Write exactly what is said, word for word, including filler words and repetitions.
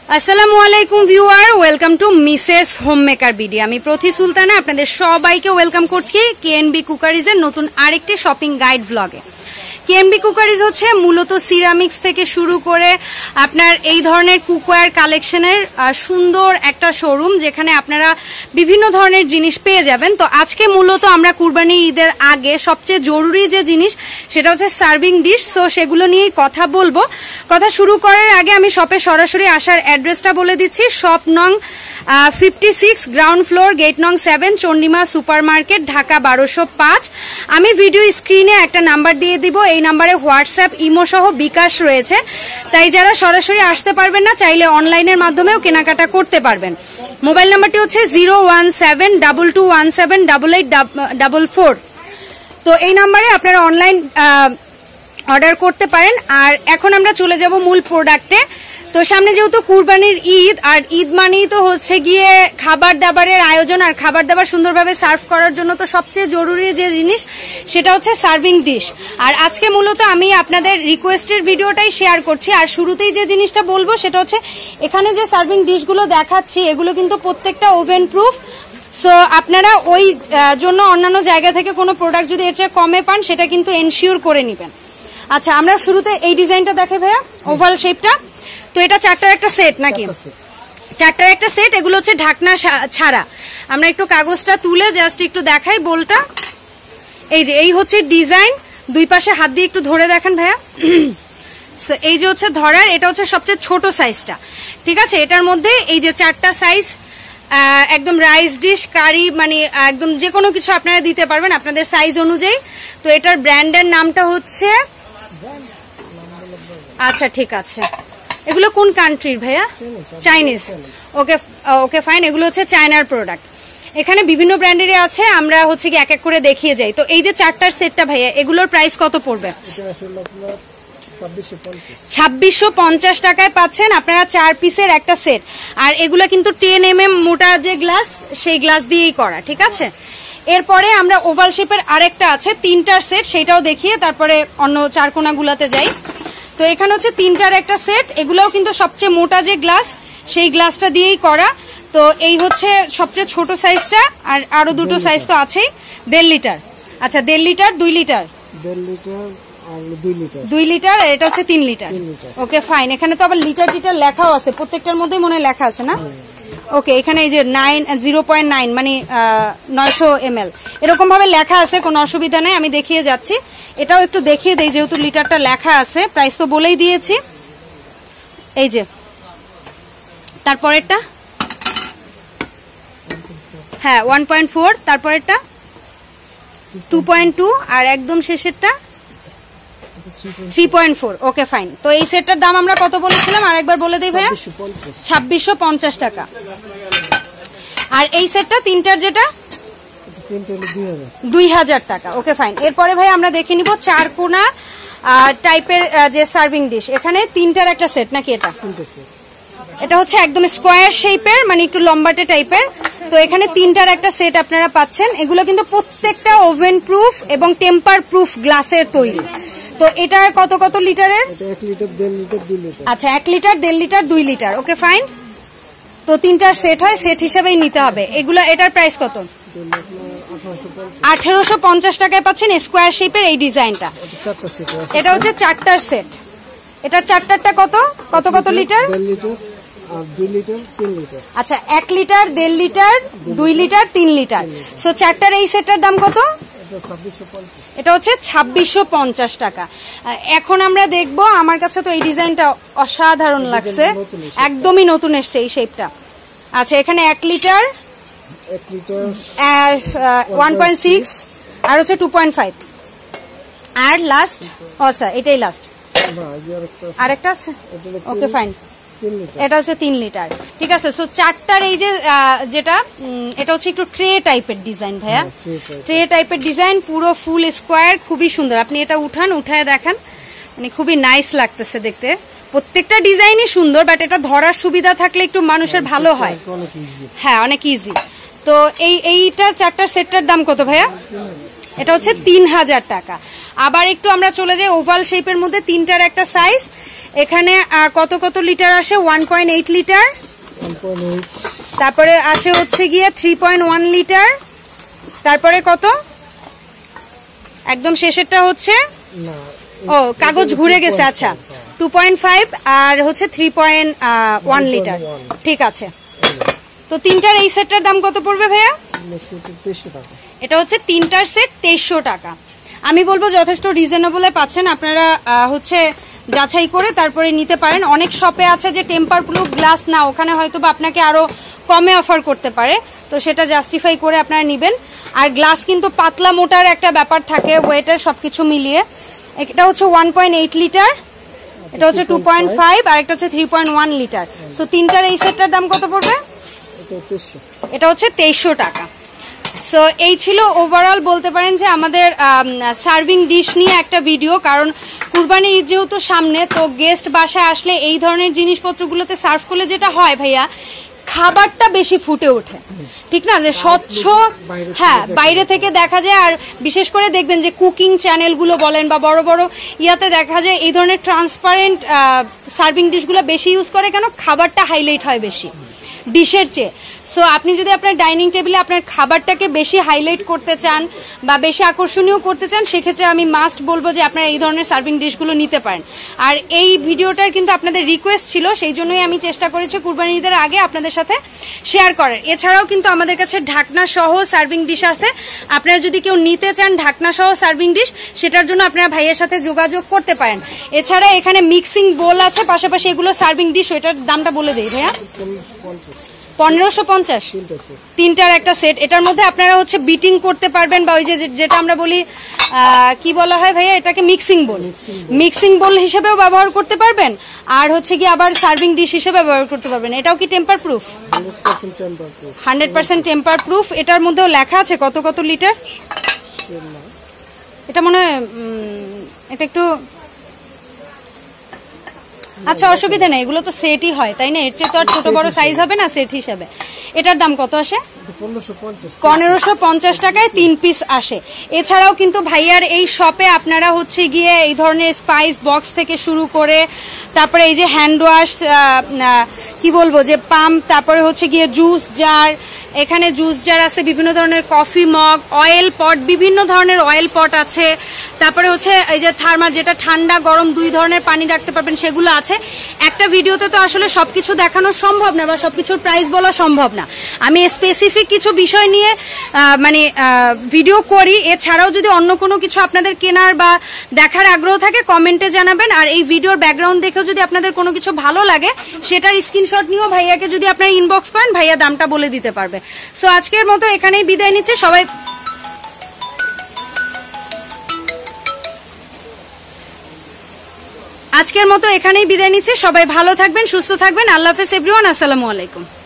আসসালামু আলাইকুম viewer, welcome to Mrs homemaker BD. আমি প্রতি সুলতানা আপনাদের সবাইকে ওয়েলকাম করছি কেএনবি কুকারিজের নতুন আরেকটি শপিং গাইড ভ্লগে। কেএনবি কুকারিজ হচ্ছে মূলত সিরামিক্স থেকে শুরু করে আপনার এই ধরনের কুকওয়্যার কালেকশনের সুন্দর একটা শোরুম, যেখানে আপনারা বিভিন্ন ধরনের জিনিস পেয়ে যাবেন। তো আজকে মূলত আমরা কুরবানি ঈদের আগে সবচেয়ে জরুরি যে জিনিস সেটা হচ্ছে সার্ভিং ডিশ। সো সেগুলো নিয়েই কথা বলবো। কথা শুরু করার আগে আমি শপে সরাসরি আসার অ্যাড্রেসটা বলে দিচ্ছি। শপ নং fifty six, ground floor, gate নং seven, Chandima super market, Dhaka বারোশো পাঁচ। আমি ভিডিও স্ক্রিনে একটা নাম্বার দিয়ে দিব, এই নাম্বারে হোয়াটসঅ্যাপ, ইমো সহ বিকাশ রয়েছে। তাই যারা সরাসরি আসতে পারবেন না, চাইলে অনলাইনের মাধ্যমেও কেনাকাটা করতে পারবেন। মোবাইল নাম্বারটি হচ্ছে zero one seven double two one seven double eight double four. তো এই নাম্বারে আপনারা অনলাইন অর্ডার করতে পারেন। আর এখন আমরা চলে যাব মূল প্রোডাক্টে। তো সামনে যেহেতু কুরবানির ঈদ, আর ঈদ মানেই তো হচ্ছে গিয়ে খাবার দাবারের আয়োজন, আর খাবার দাবার সুন্দরভাবে সার্ভ করার জন্য তো সবচেয়ে জরুরি যে জিনিস সেটা হচ্ছে সার্ভিং ডিশ। আর আজকে মূলত আমি আপনাদের রিকোয়েস্টের ভিডিওটাই শেয়ার করছি। আর শুরুতেই যে জিনিসটা বলবো সেটা হচ্ছে এখানে যে সার্ভিং ডিশগুলো দেখাচ্ছি এগুলো কিন্তু প্রত্যেকটা ওভেন প্রুফ। সো আপনারা ওই জন্য অন্যান্য জায়গা থেকে কোনো প্রোডাক্ট যদি এর চেয়ে কমে পান সেটা কিন্তু এনশিওর করে নেবেন। আচ্ছা, আমরা শুরুতে এই ডিজাইনটা দেখে ভাইয়া, ওভাল শেপটা। তো এটা চারটার একটা সেট নাকি? চারটার একটা সেট। এগুলো হচ্ছে ঢাকনা ছাড়া। আমরা একটু কাগজটা তুলে জাস্ট একটু দেখাই বোলটা। এই যে এই হচ্ছে ডিজাইন, দুই পাশে হাত দিয়ে একটু ধরে দেখেন ভাইয়া। এই যে হচ্ছে ধরার, এটা হচ্ছে সবচেয়ে ছোট সাইজটা, ঠিক আছে। এটার মধ্যে এই যে চারটা সাইজ, একদম রাইস ডিশ, কারি, মানে একদম যে কোনো কিছু আপনারা দিতে পারবেন আপনাদের সাইজ অনুযায়ী। তো এটার ব্র্যান্ডের নামটা হচ্ছে, আচ্ছা ঠিক আছে, এগুলো কোন কান্ট্রির ভাইয়া? চাইনিজ। ওকে ওকে ফাইন, এগুলো হচ্ছে চায়নার প্রোডাক্ট। এখানে বিভিন্ন ব্র্যান্ডেরই আছে, আমরা হচ্ছে কি এক এক করে দেখিয়ে যাই। তো এই যে চারটার সেটটা ভাইয়া, এগুলোর প্রাইস কত পড়বে? ছাব্বিশশো পঞ্চাশ টাকায় পাচ্ছেন আপনারা চার পিসের একটা সেট। আর এগুলো কিন্তু টেন এম এম মোটা যে গ্লাস, সেই গ্লাস দিয়েই করা, ঠিক আছে। এরপরে আমরা ওভাল শেপের আরেকটা আছে তিনটার সেট, সেটাও দেখিয়ে তারপরে অন্য চার কোনাগুলাতে যাই। তো এখানে হচ্ছে তিনটার একটা সেট, এগুলোও কিন্তু সবচেয়ে মোটা যে গ্লাস সেই গ্লাসটা দিয়েই করা। তো এই হচ্ছে সবচেয়ে ছোট সাইজটা, আর আরো দুটো সাইজ তো আছেই। দেড় লিটার, আচ্ছা দেড় লিটার, দুই লিটার, দুই লিটার, আর এটা হচ্ছে তিন লিটার। ওকে ফাইন, এখানে তো আবার লিটার টিটার লেখাও আছে, প্রত্যেকটার মধ্যে মনে হয় লেখা আছে না? ওকে, এখানে এই যে নাইন জিরো পয়েন্ট নাইন মানে নয়শো এম এল এরকম ভাবে লেখা আছে, কোনো অসুবিধা নেই, আমি দেখিয়ে যাচ্ছি। এটাও একটু দেখিয়ে দেই, যেহেতু লিটারটা লেখা আছে। প্রাইস তো বলেই দিয়েছি। এই যে তারপরেরটা, হ্যাঁ ওয়ান পয়েন্ট ফোর, তারপরেরটা টু পয়েন্ট টু, আর একদম শেষেরটা three point four. Okay fine. তো এই সেটটার দাম আমরা কত বলেছিলাম আর একবার বলে দিই ভাইয়া? ছাব্বিশশো পঞ্চাশ টাকা। আর এই সেটটা তিনটার যেটা দুই হাজার টাকা। Okay fine. এরপরে ভাই আমরা দেখে নিব চার কোনা টাইপের যে সার্ভিং ডিশ। এখানে তিনটার একটা সেট নাকি? এটা এটা হচ্ছে একদম স্কোয়ার শেপের, মানে একটু লম্বাটে টাইপের। তো এখানে তিনটার একটা সেট আপনারা পাচ্ছেন। এগুলো কিন্তু প্রত্যেকটা ওভেন প্রুফ এবং টেম্পার প্রুফ গ্লাসের তৈরি। তো এটা কত কত লিটারের? আচ্ছা, এক লিটার, দেড় লিটার, দুই লিটার। ওকে ফাইন। তো তিনটার সেট হয়, সেট হিসেবেই নিতে হবে এগুলো। এটার প্রাইস কত? আঠেরোশো পঞ্চাশ টাকায় পাচ্ছেন স্কোয়ার শেপের এই ডিজাইনটা। এটা হচ্ছে চারটার সেট। এটার চারটারটা কত কত কত লিটার? আচ্ছা, এক লিটার, দেড় লিটার, দুই লিটার, তিন লিটার। সো চারটার এই সেটটার দাম কত? এটা হচ্ছে ছাব্বিশশো পঞ্চাশ টাকা। এখন আমরা দেখবো, আমার কাছে তো এই ডিজাইনটা অসাধারণ লাগছে, একদমই নতুন এসছে এই শেপটা। আচ্ছা, এখানে এক লিটার, ওয়ান পয়েন্ট সিক্স, আর হচ্ছে টু পয়েন্ট ফাইভ, আর লাস্ট, ও স্যার এটাই লাস্ট, আরেকটা আছে। ওকে ফাইন, এটা হচ্ছে তিন লিটার, ঠিক আছে। সো চারটার এই যে যেটা, এটা হচ্ছে একটু ট্রে টাইপের ডিজাইন ভাইয়া, ট্রে টাইপের ডিজাইন, পুরো ফুল স্কোয়ার, খুবই সুন্দর। আপনি এটা উঠান, উঠায় দেখেন, মানে খুবই নাইস লাগতেছে দেখতে। প্রত্যেকটা ডিজাইনই সুন্দর, বাট এটা ধরার সুবিধা থাকলে একটু মানুষের ভালো হয়। হ্যাঁ, অনেক ইজি। তো এই এইটার চারটার সেটটার দাম কত ভাইয়া? এটা হচ্ছে তিন হাজার টাকা। আবার একটু আমরা চলে যাই ওভাল শেপের মধ্যে, তিনটার একটা সাইজ। এখানে কত কত লিটার আসে? ওয়ান পয়েন্ট এইট লিটার, তারপরে আসে হচ্ছে গিয়ে থ্রি পয়েন্ট ওয়ান লিটার, তারপরে কত একদম শেষেরটা হচ্ছে ও কাগজ ঘুরে গেছে, আচ্ছা টু পয়েন্ট ফাইভ আর হচ্ছে থ্রি পয়েন্ট ওয়ান লিটার। ঠিক আছে, তো তিনটার এই সেটটার দাম কত পড়বে ভাইয়া? এটা হচ্ছে তিনটার সেট তেইশশো টাকা। আমি বলবো যথেষ্ট রিজনেবলে পাচ্ছেন, আপনারা হচ্ছে যাচাই করে তারপরে নিতে পারেন। অনেক শপে আছে যে টেম্পার প্রুফ গ্লাস না, ওখানে হয়তো বা আপনাকে আরো কমে অফার করতে পারে, তো সেটা জাস্টিফাই করে আপনারা নিবেন। আর গ্লাস কিন্তু পাতলা মোটার একটা ব্যাপার থাকে, ওয়েটার সবকিছু মিলিয়ে। এটা হচ্ছে ওয়ান পয়েন্ট এইট লিটার, এটা হচ্ছে টু পয়েন্ট ফাইভ আর একটা হচ্ছে three point one litre. So তিনটার এই সেটটার দাম কত পড়বে? এটা হচ্ছে তেইশশো টাকা। সো এই ছিল ওভারঅল বলতে পারেন যে আমাদের সার্ভিং ডিশ নিয়ে একটা ভিডিও, কারণ কুরবানি ঈদ যেহেতু সামনে, তো গেস্ট বাসায় আসলে এই ধরনের জিনিসপত্রগুলোতে সার্ভ করলে যেটা হয় ভাইয়া, খাবারটা বেশি ফুটে ওঠে, ঠিক না? যে স্বচ্ছ, হ্যাঁ বাইরে থেকে দেখা যায়। আর বিশেষ করে দেখবেন যে কুকিং চ্যানেলগুলো বলেন বা বড় বড় ইয়াতে দেখা যায় এই ধরনের ট্রান্সপারেন্ট সার্ভিং ডিশগুলো বেশি ইউজ করে, কেন? খাবারটা হাইলাইট হয় বেশি ডিশের চেয়ে। সো আপনি যদি আপনার ডাইনিং টেবিলে আপনার খাবারটাকে বেশি হাইলাইট করতে চান বা বেশি আকর্ষণীয় করতে চান, সেক্ষেত্রে আমি মাস্ট বলবো যে আপনারা এই ধরনের সার্ভিং ডিশগুলো নিতে পারেন। আর এই ভিডিওটার কিন্তু আপনাদের রিকোয়েস্ট ছিল, সেই জন্যই আমি চেষ্টা করেছি কুরবানি ঈদের আগে আপনাদের সাথে শেয়ার করার। এছাড়াও কিন্তু আমাদের কাছে ঢাকনা সহ সার্ভিং ডিশ আছে, আপনারা যদি কেউ নিতে চান ঢাকনা সহ সার্ভিং ডিশ, সেটার জন্য আপনারা ভাইয়ের সাথে যোগাযোগ করতে পারেন। এছাড়া এখানে মিক্সিং বোল আছে, পাশাপাশি এগুলো সার্ভিং ডিশ, ওইটার দামটা বলে দেই ভাইয়া। পনেরোশো পঞ্চাশ তিনটার একটা সেট। এটার মধ্যে আপনারা হচ্ছে বিটিং করতে পারবেন, বা ওই যে যেটা আমরা বলি কি বলা হয় ভাইয়া, এটাকে মিক্সিং বোল, মিক্সিং বোল হিসেবেও ব্যবহার করতে পারবেন, আর হচ্ছে কি আবার সার্ভিং ডিশ হিসেবে ব্যবহার করতে পারবেন। এটাও কি temper proof? Hundred percent temper proof. এটার মধ্যেও লেখা আছে কত কত লিটার। এটা মনে হয় এটা একটু, আচ্ছা অসুবিধা নেই, এগুলো তো সেটই হয় তাই না, এর চেয়ে তো আর ছোট বড় সাইজ হবে না সেট হিসেবে। এটার দাম কত আসে? পনেরোশো পঞ্চাশ টাকায় তিন পিস আসে। এছাড়াও কিন্তু ভাইয়ার এই শপে আপনারা হচ্ছে গিয়ে এই ধরনের স্পাইস বক্স থেকে শুরু করে, তারপরে এই যে হ্যান্ড ওয়াশ, কি বলবো যে পাম্প, তারপরে হচ্ছে গিয়ে জুস জার, এখানে জুস জার আছে, বিভিন্ন ধরনের কফি মগ, অয়েল পট, বিভিন্ন ধরনের অয়েল পট আছে, তারপরে হচ্ছে এই যে থার্মার, যেটা ঠান্ডা গরম দুই ধরনের পানি রাখতে পারবেন, সেগুলো আছে। একটা ভিডিওতে তো আসলে সবকিছু দেখানো সম্ভব না বা সবকিছুর প্রাইস বলা সম্ভব না, আমি স্পেসিফিক কিছু বিষয় নিয়ে মানে ভিডিও করি। এছাড়াও যদি অন্য কোনো কিছু আপনাদের কেনার বা দেখার আগ্রহ থাকে কমেন্টে জানাবেন। আর এই ভিডিওর ব্যাকগ্রাউন্ড দেখেও যদি আপনাদের কোনো কিছু ভালো লাগে, সেটার স্ক্রিনশট নিয়েও ভাইয়াকে যদি আপনারা ইনবক্স করেন, ভাইয়া দামটা বলে দিতে পারবে। সো আজকের মতো এখানেই বিদায় নিচ্ছে সবাই। আজকের মতো এখানেই বিদায় নিচ্ছে সবাই, ভালো থাকবেন, সুস্থ থাকবেন। আল্লাহ হাফেজ এভরিওয়ান, আসসালামু আলাইকুম।